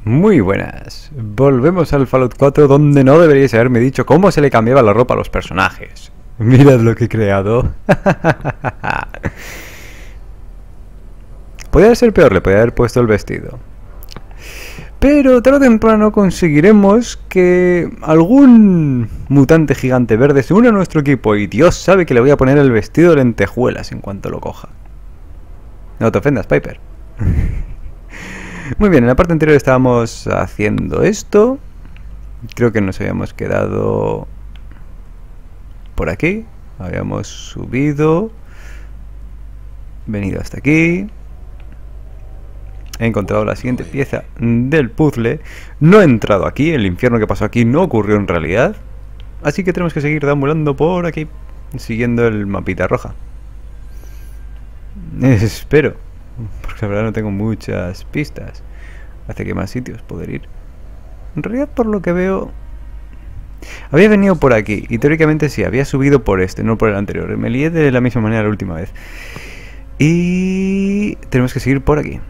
Muy buenas. Volvemos al Fallout 4 donde no deberíais haberme dicho cómo se le cambiaba la ropa a los personajes. Mirad lo que he creado. Podría ser peor, le podría haber puesto el vestido. Pero tarde o temprano conseguiremos que algún mutante gigante verde se una a nuestro equipo y Dios sabe que le voy a poner el vestido de lentejuelas en cuanto lo coja. No te ofendas, Piper. Muy bien, en la parte anterior estábamos haciendo esto. Creo que nos habíamos quedado por aquí. Habíamos subido, venido hasta aquí. He encontrado la siguiente pieza del puzzle. No he entrado aquí, el infierno que pasó aquí no ocurrió en realidad. Así que tenemos que seguir deambulando por aquí, siguiendo el mapita roja. Espero, porque la verdad no tengo muchas pistas hacia qué más sitios poder ir. En realidad, por lo que veo, había venido por aquí y teóricamente sí, había subido por este, no por el anterior. Me lié de la misma manera la última vez. Y tenemos que seguir por aquí.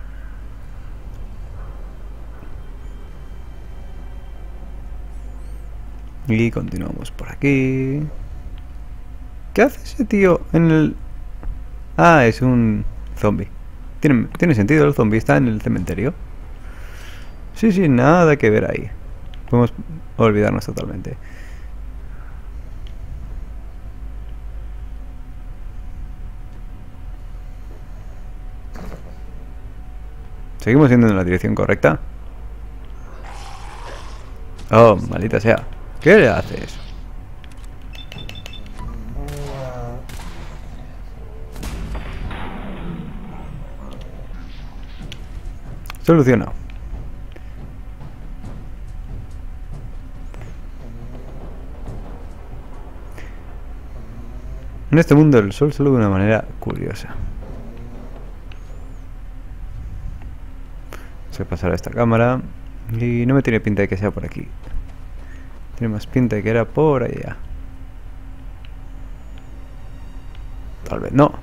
Y continuamos por aquí. ¿Qué hace ese tío en el...? Ah, es un zombie. ¿Tiene sentido, el zombie está en el cementerio? Sí, nada que ver ahí. Podemos olvidarnos totalmente. ¿Seguimos yendo en la dirección correcta? Oh, maldita sea. ¿Qué le haces? Solucionado. En este mundo el sol solo de una manera curiosa. Vamos a pasar a esta cámara. Y no me tiene pinta de que sea por aquí. Tiene más pinta de que era por allá. Tal vez no.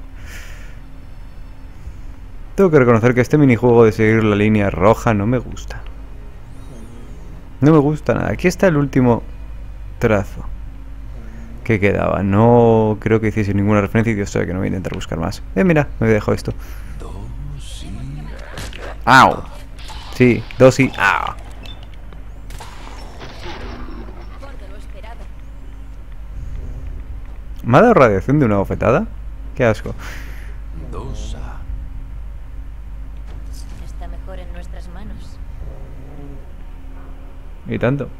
Tengo que reconocer que este minijuego de seguir la línea roja no me gusta. No me gusta nada. Aquí está el último trazo que quedaba. No creo que hiciese ninguna referencia y Dios sabe que no voy a intentar buscar más. Mira, me dejo esto. ¡Au! Sí, dosis. ¡Au! ¿Me ha dado radiación de una bofetada? ¡Qué asco! Está mejor en nuestras manos. Y tanto.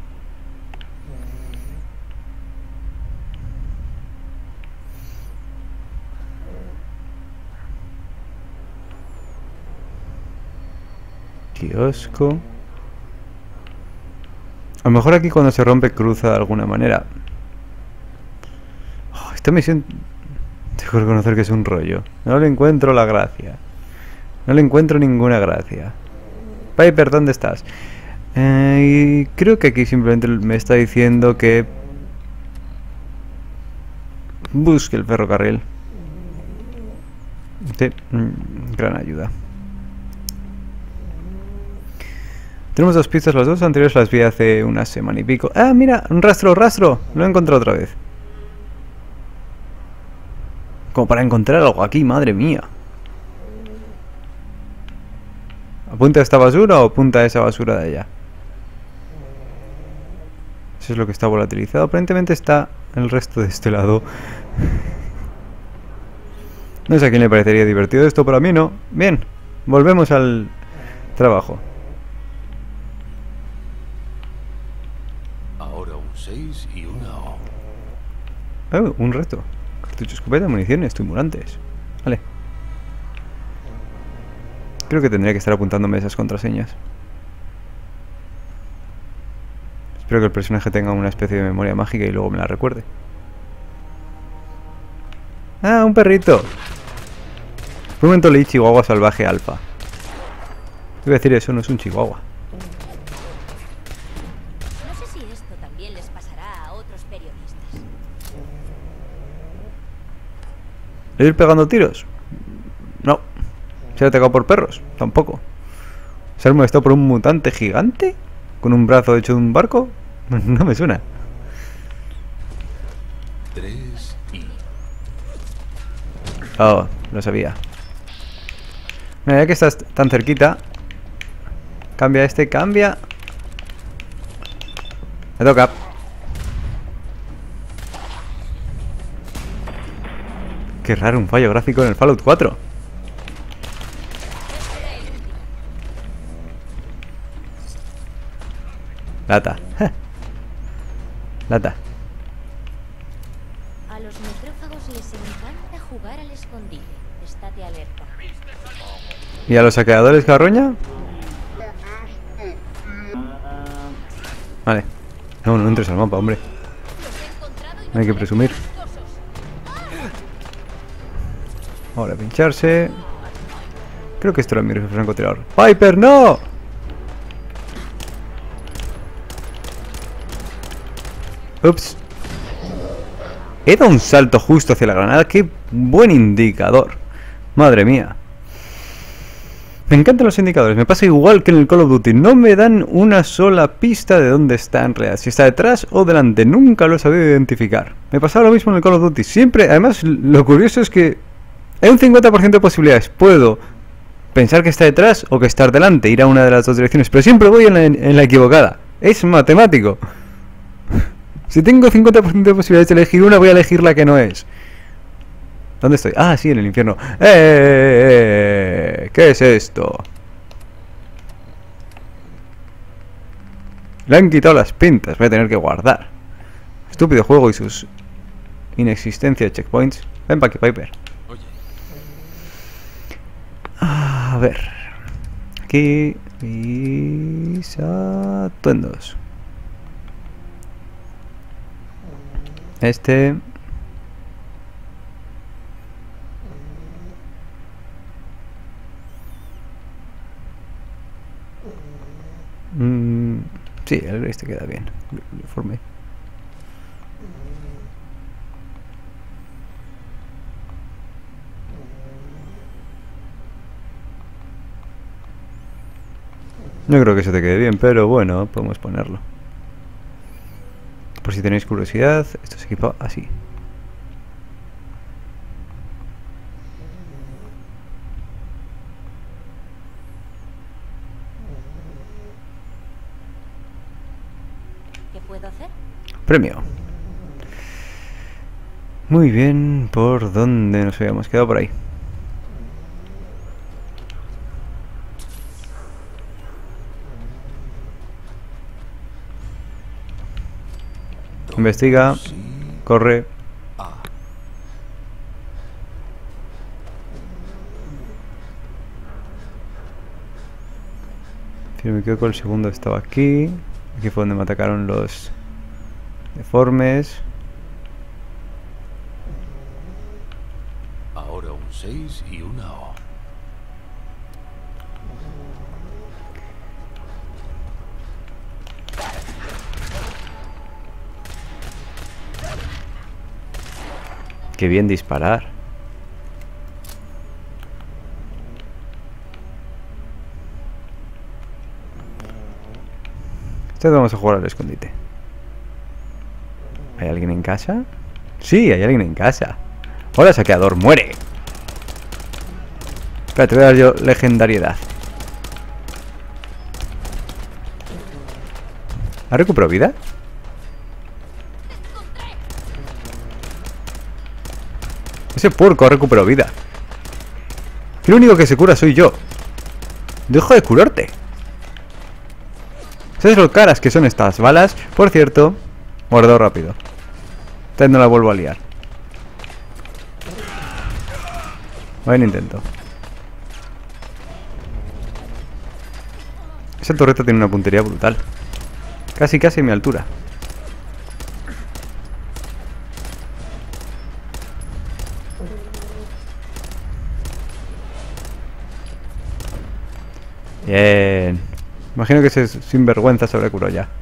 Kiosco. A lo mejor aquí cuando se rompe cruza de alguna manera. Oh, esta misión tengo que reconocer que es un rollo. No le encuentro la gracia. No le encuentro ninguna gracia. Piper, ¿dónde estás? Y creo que aquí simplemente me está diciendo que busque el ferrocarril. Sí, gran ayuda. Tenemos dos pistas, las dos anteriores las vi hace una semana y pico. ¡Ah, mira! ¡Un rastro! Lo he encontrado otra vez. Como para encontrar algo aquí, madre mía. ¿Apunta a esta basura o apunta a esa basura de allá? Eso es lo que está volatilizado. Aparentemente está el resto de este lado. No sé a quién le parecería divertido esto, pero a mí no. Bien, volvemos al trabajo. Ahora un 6 y una O. Oh, un reto. Cartucho, escopeta, municiones, estimulantes. Vale. Creo que tendría que estar apuntándome esas contraseñas. Espero que el personaje tenga una especie de memoria mágica y luego me la recuerde. ¡Ah, un perrito! Por un momento leí Chihuahua Salvaje Alfa. Te voy a decir, eso no es un chihuahua. No sé si esto también les pasará a otros periodistas. ¿Le ir pegando tiros? No. ¿Se ha atacado por perros? Tampoco. ¿Ser molestado por un mutante gigante? ¿Con un brazo hecho de un barco? No me suena. 3 y... Oh, lo sabía. Mira, ya que estás tan cerquita. Cambia este, cambia. Me toca. Qué raro, un fallo gráfico en el Fallout 4. Lata. Lata. A los necrófagos les encanta jugar al escondite. Estate alerta. ¿Y a los saqueadores, carroña? Vale. No, no entres al mapa, hombre. No hay que presumir. Ahora pincharse. Creo que esto era mi francotirador. ¡Piper, no! Ups. He dado un salto justo hacia la granada. ¡Qué buen indicador! Madre mía. Me encantan los indicadores. Me pasa igual que en el Call of Duty. No me dan una sola pista de dónde está en realidad. Si está detrás o delante. Nunca lo he sabido identificar. Me pasaba lo mismo en el Call of Duty. Siempre, además, lo curioso es que hay un 50% de posibilidades. Puedo pensar que está detrás o que estar delante. Ir a una de las dos direcciones. Pero siempre voy en la equivocada. Es matemático. Si tengo 50% de posibilidades de elegir una, voy a elegir la que no es. ¿Dónde estoy? Ah, sí, en el infierno. ¿Qué es esto? Le han quitado las pintas. Voy a tener que guardar. Estúpido juego y sus inexistencia de checkpoints. Ven pa' aquí, Piper. Oye, A ver. Aquí. Mis atuendos. Este. Sí, este queda bien. Lo formé. No creo que se te quede bien, pero bueno, podemos ponerlo. Por si tenéis curiosidad, esto se equipa así. ¿Qué puedo hacer? Premio. Muy bien, ¿por dónde nos habíamos quedado? Por ahí. Investiga, sí, corre. A. Si no me equivoco, el segundo estaba aquí. Aquí fue donde me atacaron los deformes. Ahora un 6 y una O. Qué bien disparar. Entonces vamos a jugar al escondite. ¿Hay alguien en casa? Sí, hay alguien en casa. Hola, saqueador, muere. Espera, te voy a dar yo legendariedad. ¿Ha recuperado vida? Ese puerco ha recuperado vida. Que lo único que se cura soy yo. Deja de curarte. ¿Sabes lo caras que son estas balas? Por cierto, guardado rápido. Entonces no la vuelvo a liar. Buen intento. Esa torreta tiene una puntería brutal. Casi a mi altura. Bien. Imagino que ese sinvergüenza se habrá curado ya.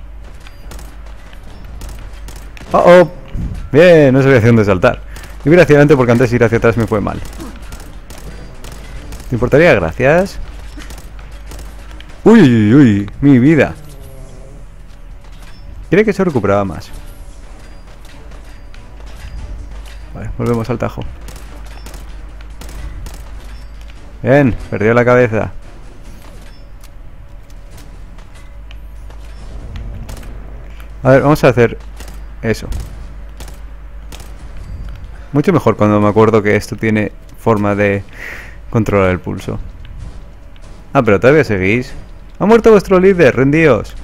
Oh. Bien, no sabía hacia dónde saltar. Y ir hacia adelante porque antes ir hacia atrás me fue mal. ¿Te importaría? Gracias. Uy, uy, uy, mi vida. Creo que se recuperaba más. Vale, volvemos al tajo. Bien, perdió la cabeza. A ver, vamos a hacer eso. Mucho mejor cuando me acuerdo que esto tiene forma de controlar el pulso. Ah, pero todavía seguís. Ha muerto vuestro líder, rendíos.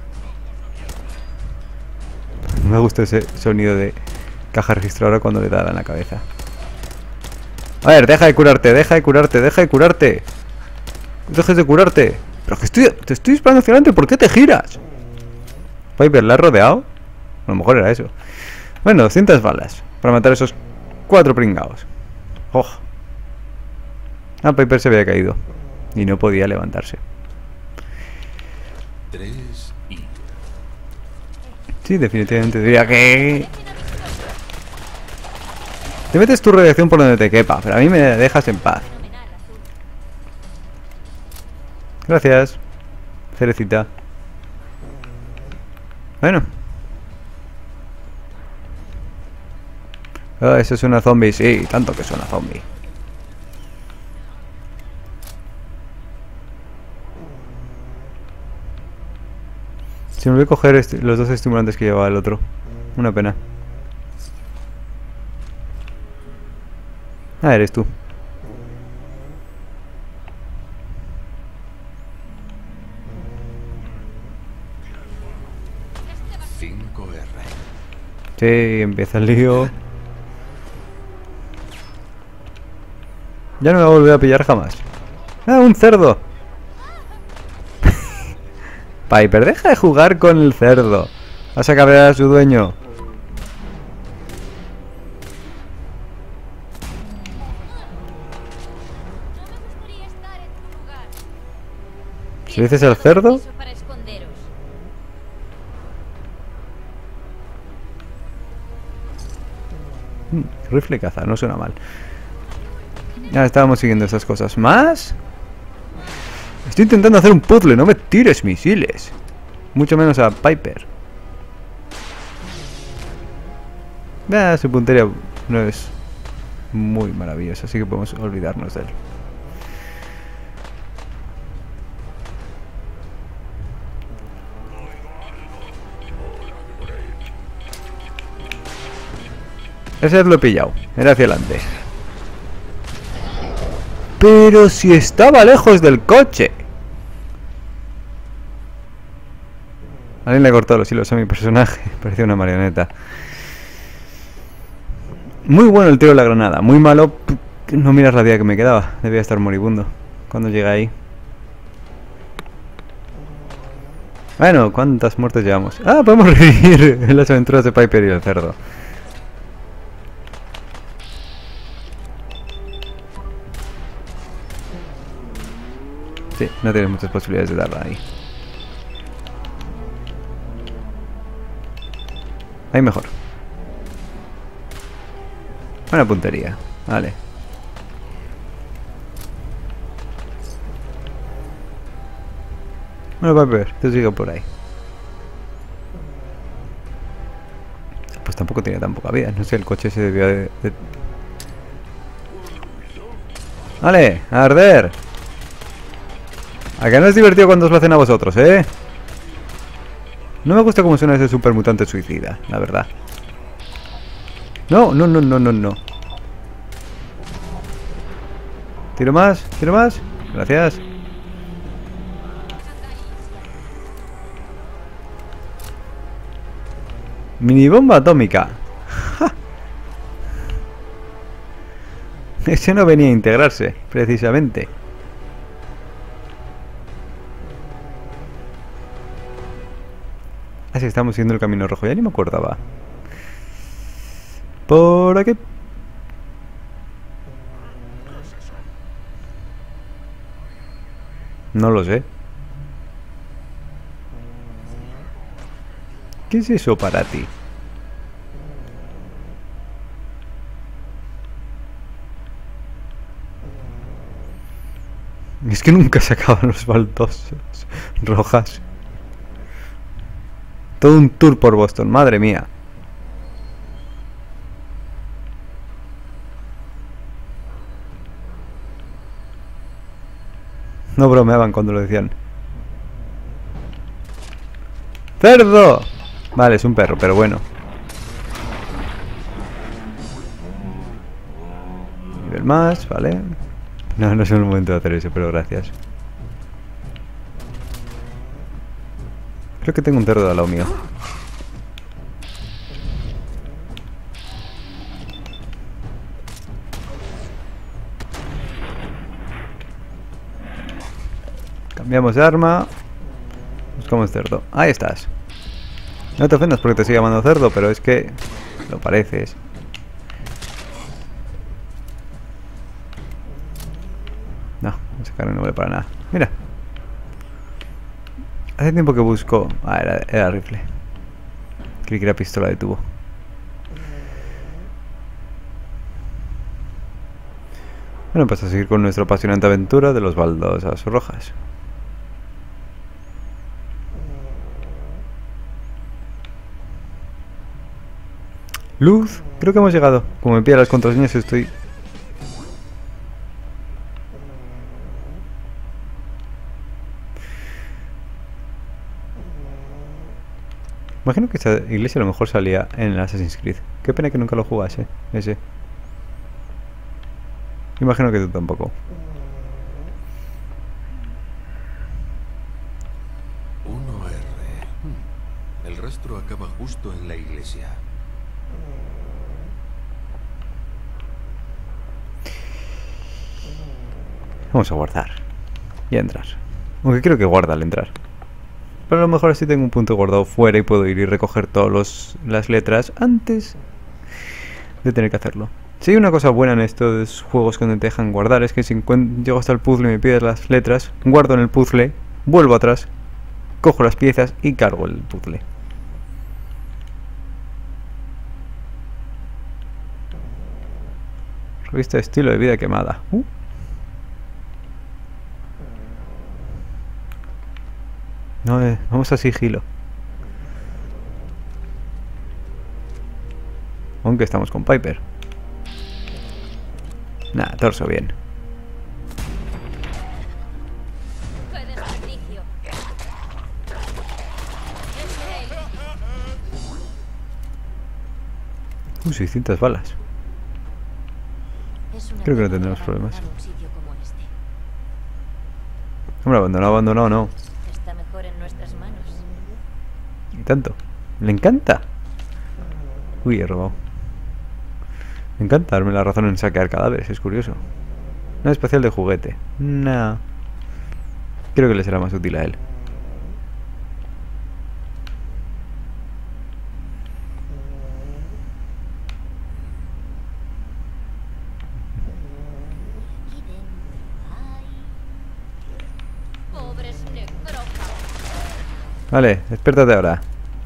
Me gusta ese sonido de caja registradora cuando le da en la cabeza. A ver, deja de curarte, deja de curarte, deja de curarte. Dejes de curarte. Pero que te estoy disparando hacia adelante, ¿por qué te giras? Piper, ¿la has rodeado? A lo mejor era eso. Bueno, 200 balas para matar a esos 4 pringados. ¡Oh! Ah, Piper se había caído y no podía levantarse. 3 y... Sí, definitivamente diría que... Te metes tu radiación por donde te quepa, pero a mí me dejas en paz. Gracias, cerecita. Bueno. Ah, eso es una zombie, sí, tanto que es una zombie. Se me olvidó coger los 2 estimulantes que llevaba el otro. Una pena. Ah, eres tú. Sí, empieza el lío. Ya no me voy a volver a pillar jamás. ¡Ah, un cerdo! Piper, deja de jugar con el cerdo. Vas a cabrear a su dueño. Si dices el cerdo... Rifle caza, no suena mal. Ya estábamos siguiendo esas cosas. ¿Más? Estoy intentando hacer un puzzle, no me tires misiles. Mucho menos a Piper. Su puntería no es muy maravillosa, así que podemos olvidarnos de él. Ese lo he pillado. Era hacia adelante. Pero si estaba lejos del coche. Alguien le ha cortado los hilos a mi personaje. Parecía una marioneta. Muy bueno el tiro de la granada. Muy malo. No miras la vida que me quedaba. Debía estar moribundo cuando llegué ahí. Bueno, ¿cuántas muertes llevamos? Ah, podemos revivir en las aventuras de Piper y el cerdo. Sí, no tienes muchas posibilidades de darla ahí. Ahí mejor. Buena puntería. Vale. Bueno, Piper, te sigo por ahí. Pues tampoco tiene tan poca vida. No sé, el coche se debió de... Vale, a arder. ¿A que no es divertido cuando os lo hacen a vosotros, eh? No me gusta cómo suena ese super mutante suicida, la verdad. No, no, no, no, no, no. Tiro más, tiro más. Gracias. Mini bomba atómica. ¡Ja! Ese no venía a integrarse, precisamente. Así estamos siguiendo el camino rojo, ya ni me acordaba. Por aquí. No lo sé. ¿Qué es eso para ti? Es que nunca se acaban los baldosas rojas. Todo un tour por Boston, madre mía. No bromeaban cuando lo decían. ¡Cerdo! Vale, es un perro, pero bueno. Nivel más, vale. No, no es el momento de hacer eso, pero gracias. Creo que tengo un cerdo al lado mío. Cambiamos de arma. Buscamos cerdo. Ahí estás. No te ofendas porque te estoy llamando cerdo, pero es que lo pareces. No, esa carne no vale para nada. Mira. Hace tiempo que busco... Ah, era rifle. Creí que era pistola de tubo. Bueno, pues a seguir con nuestra apasionante aventura de los baldosas rojas. Luz, creo que hemos llegado. Como me pilla las contraseñas estoy... Imagino que esta iglesia a lo mejor salía en el Assassin's Creed. Qué pena que nunca lo jugase, ese. Imagino que tú tampoco. 1R. El rastro acaba justo en la iglesia. Vamos a guardar. Y a entrar. Aunque creo que guarda al entrar. Pero a lo mejor así tengo un punto guardado fuera y puedo ir y recoger todas las letras antes de tener que hacerlo. Si hay una cosa buena en estos juegos que te dejan guardar es que si llego hasta el puzzle y me pides las letras, guardo en el puzzle, vuelvo atrás, cojo las piezas y cargo el puzzle. Revista de estilo de vida quemada. No, vamos a sigilo. Aunque estamos con Piper. Nada, torso bien. ¡Qué desperdicio! 600 balas. Es una Creo que no pena tendremos haber problemas. abandonado un sitio como este. Hombre, abandonado no. Está mejor en nuestras manos. Y tanto. Le encanta. Uy, he robado. Me encanta darme la razón en saquear cadáveres, es curioso. Nada especial de juguete. Nah. Creo que le será más útil a él. Aquí dentro hay... pobres necrófagos. Vale, despiértate ahora.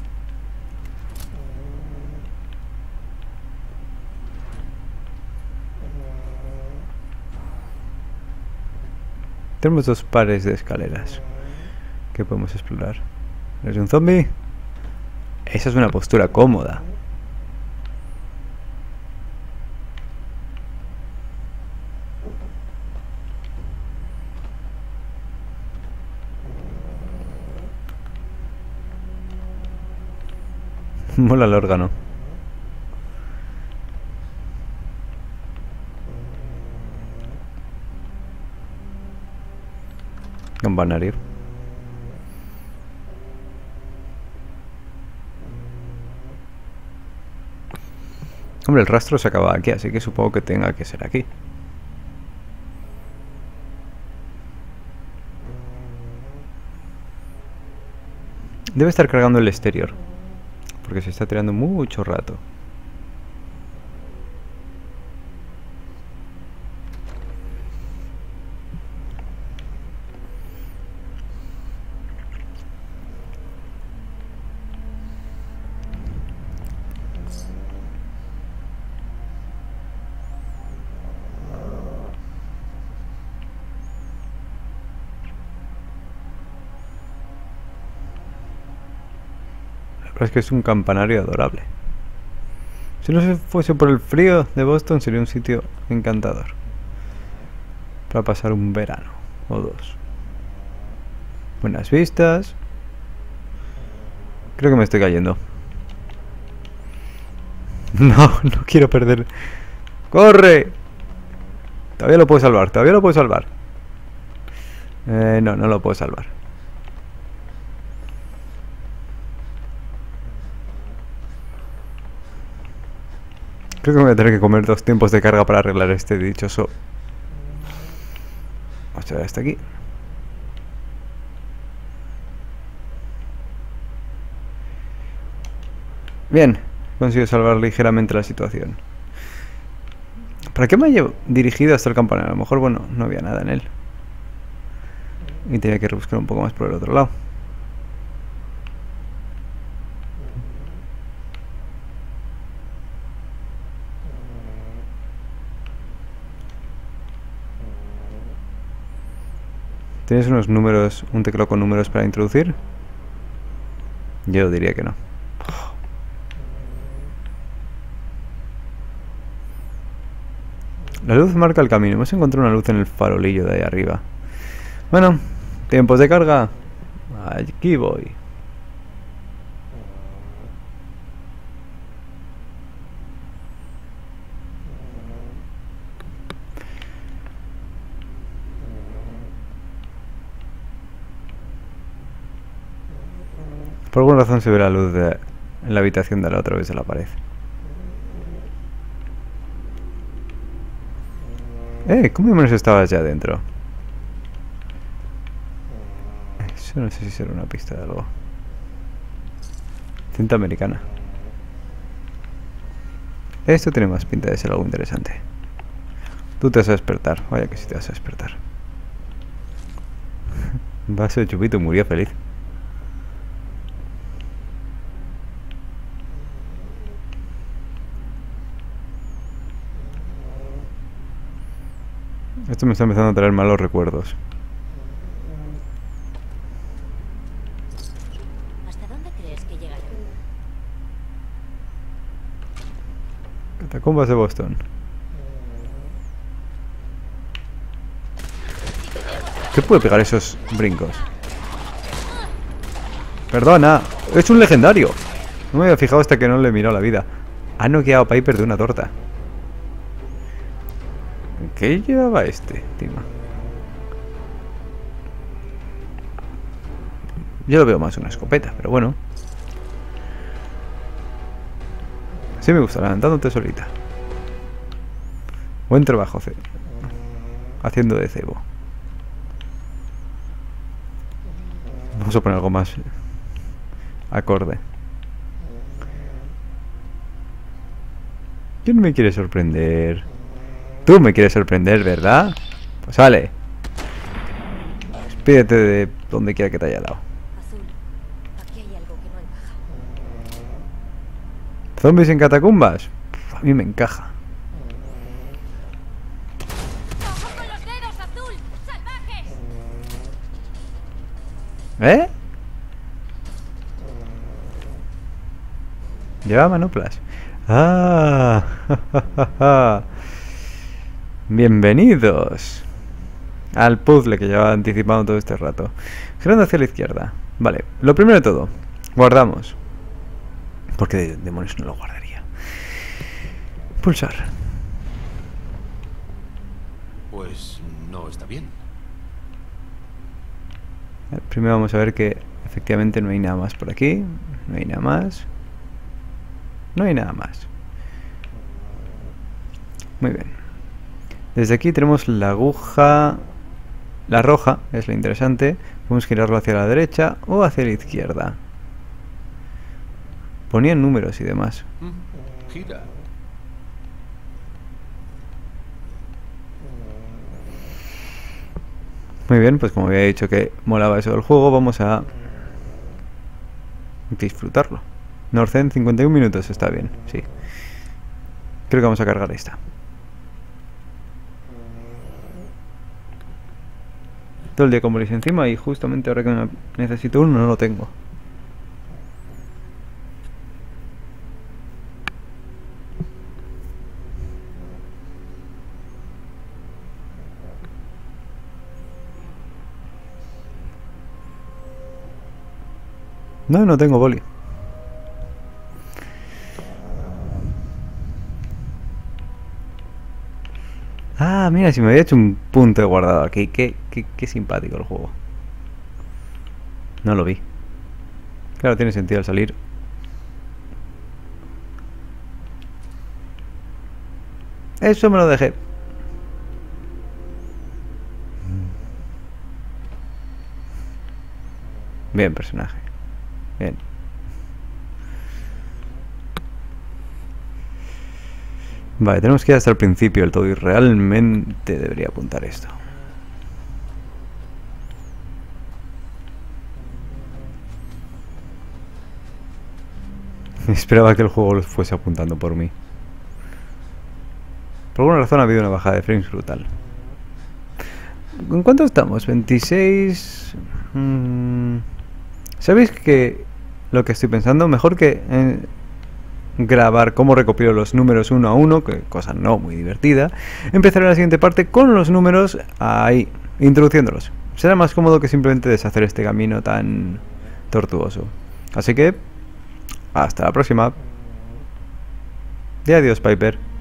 Tenemos 2 pares de escaleras que podemos explorar. ¿Eres un zombie? Esa es una postura cómoda. Mola el órgano. Campanario. Hombre, el rastro se acaba aquí, así que supongo que tenga que ser aquí. Debe estar cargando el exterior, porque se está tirando mucho rato. Pero es que es un campanario adorable. Si no se fuese por el frío de Boston, sería un sitio encantador para pasar un verano o dos. Buenas vistas. Creo que me estoy cayendo. No, no quiero perder. ¡Corre! Todavía lo puedo salvar, todavía lo puedo salvar. No, no lo puedo salvar. Creo que me voy a tener que comer 2 tiempos de carga para arreglar este dichoso. Vamos a ver hasta aquí. Bien, consigo salvar ligeramente la situación. ¿Para qué me he dirigido hasta el campanario? A lo mejor, bueno, no había nada en él. Y tenía que rebuscar un poco más por el otro lado. ¿Tienes unos números, un teclado con números para introducir? Yo diría que no. La luz marca el camino. Hemos encontrado una luz en el farolillo de ahí arriba. Bueno, tiempos de carga. Aquí voy. Por alguna razón se ve la luz en la habitación de la otra vez de la pared. ¿Cómo demonios estabas ya dentro? Eso no sé si será una pista de algo. Cinta americana. Esto tiene más pinta de ser algo interesante. Tú te vas a despertar. Vaya que sí te vas a despertar. Vaso de chupito, murió feliz. Esto me está empezando a traer malos recuerdos. ¿Hasta dónde crees que llegará? Catacumbas de Boston. ¿Qué puede pegar esos brincos? Perdona, es un legendario. No me había fijado hasta que no le he mirado la vida. Ha noqueado a Piper de una torta. ¿Qué llevaba este, Tima? Yo lo veo más una escopeta, pero bueno. Sí me gusta, levantándote solita. Buen trabajo, haciendo de cebo. Vamos a poner algo más acorde. ¿Quién me quiere sorprender? Tú me quieres sorprender, ¿verdad? Pues sale. Despídete de donde quiera que te haya dado. Azul, aquí hay algo que no encaja. ¿Zombies en catacumbas? A mí me encaja. ¡Ojo con los dedos, Azul! ¡Salvajes! ¿Eh? Lleva manoplas. Ah, bienvenidos al puzzle que llevaba anticipando todo este rato. Girando hacia la izquierda. Vale, lo primero de todo, guardamos. Porque de demonios no lo guardaría. Pulsar. Pues no está bien. Primero vamos a ver que efectivamente no hay nada más por aquí. No hay nada más. No hay nada más. Muy bien. Desde aquí tenemos la aguja. La roja es la interesante. Podemos girarlo hacia la derecha o hacia la izquierda. Ponían números y demás. Gira. Muy bien, pues como había dicho que molaba eso del juego, vamos a disfrutarlo. Northend, 51 minutos, está bien, sí. Creo que vamos a cargar esta. Todo el día con bolis encima y justamente ahora que necesito uno no lo tengo. No, no tengo boli. Ah, mira, si me había hecho un punto de guardado aquí. Qué simpático el juego. No lo vi. Claro, tiene sentido al salir. Eso me lo dejé. Bien, personaje. Bien. Vale, tenemos que ir hasta el principio del todo y realmente debería apuntar esto. Esperaba que el juego lo fuese apuntando por mí. Por alguna razón ha habido una bajada de frames brutal. ¿En cuánto estamos? 26... ¿Sabéis que lo que estoy pensando? Mejor que grabar cómo recopilo los números uno a uno, que cosa no muy divertida, empezaré la siguiente parte con los números ahí, introduciéndolos. Será más cómodo que simplemente deshacer este camino tan tortuoso. Así que, hasta la próxima. Y adiós, Piper.